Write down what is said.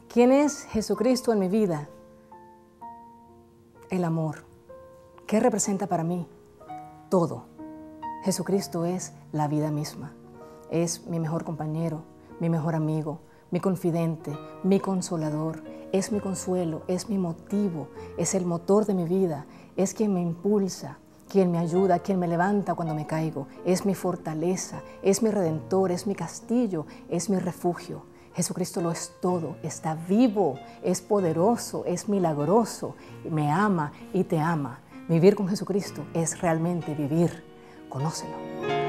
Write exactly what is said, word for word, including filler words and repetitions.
¿Quién es Jesucristo en mi vida? El amor. ¿Qué representa para mí? Todo. Jesucristo es la vida misma. Es mi mejor compañero, mi mejor amigo, mi confidente, mi consolador. Es mi consuelo, es mi motivo, es el motor de mi vida. Es quien me impulsa, quien me ayuda, quien me levanta cuando me caigo. Es mi fortaleza, es mi redentor, es mi castillo, es mi refugio. Jesucristo lo es todo, está vivo, es poderoso, es milagroso, me ama y te ama. Vivir con Jesucristo es realmente vivir. Conócelo.